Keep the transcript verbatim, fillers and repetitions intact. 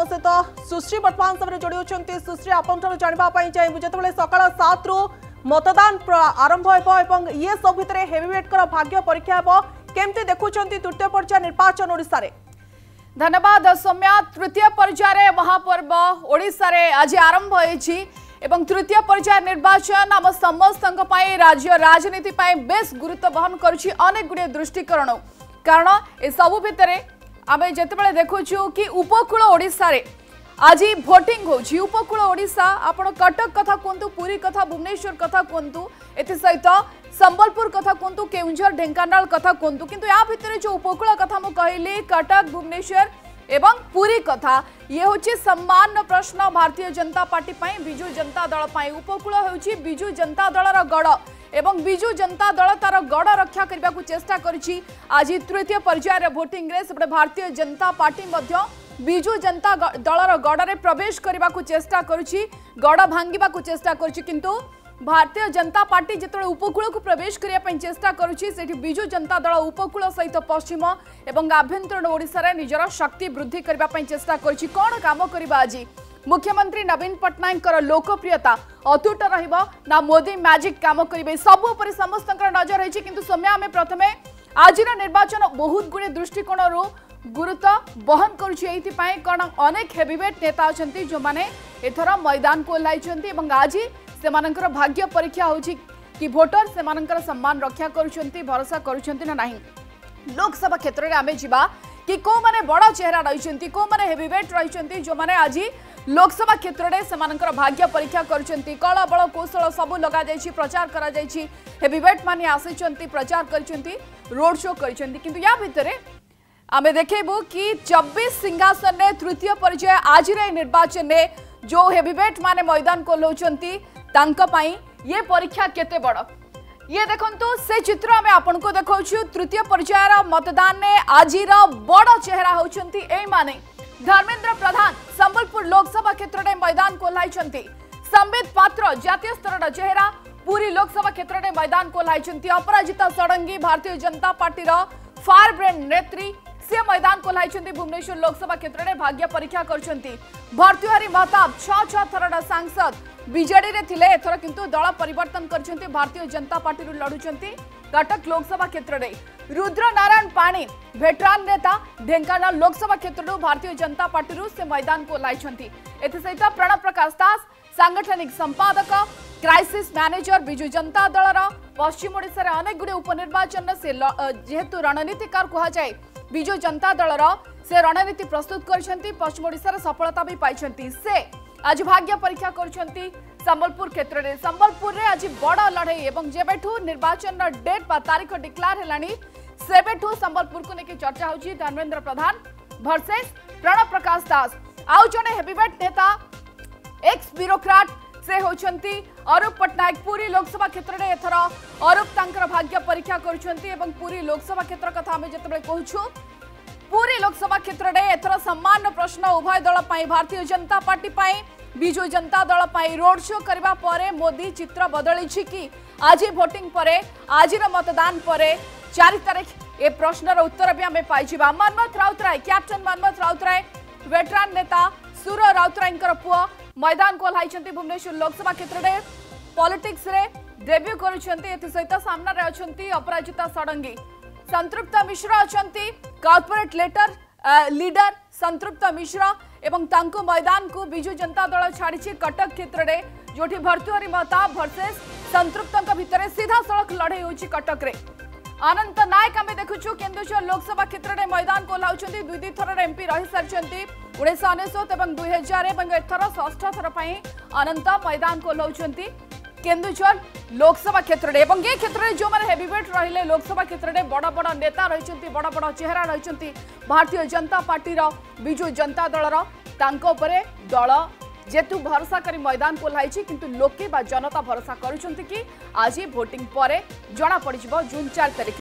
सहित सुश्री वर्तमान समय जोड़ी होती। सुश्री आपन जानापी चाहिए जो सकाल सात रु मतदान आरंभ हो ये सब भितर हेवीवेट भाग्य परीक्षा हो केमती देखुं तृतीय पर्याय निर्वाचन ओडिशा रे। धन्यवाद सौम्या। तृतीय पर्याय महापर्व ओडिशा रे आज आरंभ होईछि एवं तृतीय पर्याय निर्वाचन आम समस्त राज्य राजनीति बेस गुरुत्व बहन करुछि अनेक गुड़े दृष्टिकोण कारण ए सबु भितर आम जितेबाला देखुचु कि उपकूल ओडिशा रे आज भोटिंग होछि। उपकूल ओडिशा आपण कटक कथा कहतु पुरी कथा भुवनेश्वर कथा कहतु एथि सहित संबलपुर कथा कहतु केउंझर ढेंकानाल कथा कहतु किंतु या भितर जो उपकूल कथा मु कहली कटक भुवनेश्वर एवं पुरी कथा ये होछि सम्मान प्रश्न भारतीय जनता पार्टी पाई बिजू जनता दल पाई। उपकूल होछि बिजू जनता दलर गड़ एवं बिजू जनता दल तार गड़ रक्षा करने को चेष्टा करिछि। आज तृतीय पर्यायर भोटिंग रे सेपटे भारतीय जनता पार्टी मध्य बिजू जनता दलर गड़ रे प्रवेश करने को चेष्टा करुछि गड़ भांगिबा को चेष्टा करुछि किंतु भारतीय जनता पार्टी जिते उपकूल को प्रवेश करने चेष्टा करुछि सेठी बिजू जनता दल उपकूल सहित पश्चिम एवं आभ्यंतरीण ओडिशा रे निजर शक्ति वृद्धि करने चेष्टा करुछि। कौन काम करबा आज मुख्यमंत्री नवीन पट्टनायक लोकप्रियता अतुट रहिबो ना मोदी मैजिक काम करिवे सबु पर समस्त नजर रही किंतु सौम्या आमे प्रथमे आज निर्वाचन बहुत गुणे दृष्टिकोण गुरुत्व बहन करुछि कौन अनेक हेवीवेट नेता अछंती जो माने एथर मैदान को ओह्लाइछंती एवं आज सेमानकर भाग्य परीक्षा होछि कि भोटर सेमानकर सम्मान रक्षा करुछंती भरोसा करुछंती ना नहीं। लोकसभा क्षेत्र में आमे जिबा कि को माने बड़ा चेहरा रहिछंती को माने हेवीवेट रहिछंती जो माने आज लोकसभा क्षेत्र में सेमानकर भाग्य परीक्षा करुछंती कला बल कौशल सबु लगा जायछि प्रचार करा जायछि हेवीवेट माने आसिछंती प्रचार करिछंती रोड शो करिछंती किंतु या भितरे आमे देखेबु कि चौबीस सिंहासन ने तृतीय पर्याय आज निर्वाचन में जो हेवीवेट माने मैदान को लौचंती तांका पाई ये परीक्षा केते बड़ ये देखंतु से चित्र आमे आपन को देखौछु। तृतीय पर्यायर मतदान ने आजिर बड़ चेहरा होचंती ए माने धर्मेंद्र प्रधान संबलपुर लोकसभा क्षेत्र में मैदान को लाइछंती संबित पात्र जातीय स्तर चेहरा पूरी लोकसभा क्षेत्र में मैदान को लाइछंती अपराजिता Sarangi Bharatiya Janata party fire brand नेत्री से मैदान को लाइछंती भुवनेश्वर लोकसभा क्षेत्र में भाग्य परीक्षा करछंती भर्तृहरि महताब छह छह थरड सांसद बीजेडी रे थिले एथर किंतु दल परिवर्तन करछंती भारतीय जनता पार्टी रु लडुछंती कटक लोकसभा क्षेत्र में रुद्र नारायण पाणी भेटरान नेता ढेंकानाल लोकसभा क्षेत्र रु भारतीय जनता पार्टी रु से मैदान को लाइछंती एथि सहित प्रणव प्रकाश दास सांगठनिक संपादक क्राइसिस मैनेजर बिजू जनता दलर पश्चिम ओडिशा रे अनेक गुडे उपनिर्वाचन से जेहेतु रणनीतिकार कहा जाए बिजू जनता दलर से रणनीति प्रस्तुत करछंती पश्चिम ओडिशा रे सफलता भी पाइछंती से आज भाग्य परीक्षा करछंती संबलपुर क्षेत्र में संबलपुर रे आज बड़ लड़ाई एवं जेबेठू निर्वाचन डेट बा तारीख डिक्लेयर हेलानी सेबेठू संबलपुर को लेके चर्चा होची धर्मेंद्र प्रधान वर्सेस प्रणव प्रकाश दास आउ जने हेवीवेट नेता एक्स ब्यूरोक्राट से होचंती अरूप पट्टनायक पूरी लोकसभा क्षेत्र में एथर अरूप तांकर भाग्य परीक्षा करुछंती एवं पूरी लोकसभा क्षेत्र कथा आमे जतबे कहूछु पूरी लोकसभा क्षेत्र में एथर सम्मान प्रश्न उभय दल पाई भारतीय जनता पार्टी पाई बिजू जनता दल पाई रोड शो करबा परे मोदी चित्र बदली कि आज भोटिंग परे आज मतदान परे चार तारीख ए प्रश्नर उत्तर भी आमे पाइजिबा। मनमथ राउतराय कैप्टन मनमथ राउतराय वेटरान नेता सुर राउतरायंकर पुआ मैदान को लाइछंती भुवनेश्वर लोकसभा क्षेत्र में पॉलिटिक्स रे डेब्यू करुछंती एथि सहित सामना रे अछंती अपराजिता षडंगी संतृप्त मिश्र अछंती corporate letter leader Santrupt Mishra एवं तांको मैदान को बिजू जनता दल छाड़ी कटक क्षेत्र में जोठी भर्तृहरि महताब वर्सेस संतृप्त भितर सीधा सड़क लड़ाई होची कटक रे अनंत नायक आमे देखुछु केन्दुझर लोकसभा क्षेत्र में मैदान को लाउछंती दुई दुई थर एमपी रही सारिछंती उन्नीस अनेशत एवं दुई हजार एवं एथर षष्ठ थर पई अनंत मैदान को लाउछंती केन्दुझर लोकसभा क्षेत्र में एवं ये क्षेत्र में जो माने हेवीवेट रहिले लोकसभा क्षेत्र में बड़ बड़ नेता रहिछंती बड़ बड़ चेहरा रहिछंती भारतीय जनता पार्टी रो बिजू जनता दलर तांको उपरे दल जेतु भरोसा करी मैदान को लाइछि किंतु लोके बा जनता भरोसा करुछंती कि आज भोटिंग परे जणा पड़िजिबो जून चार तारिख।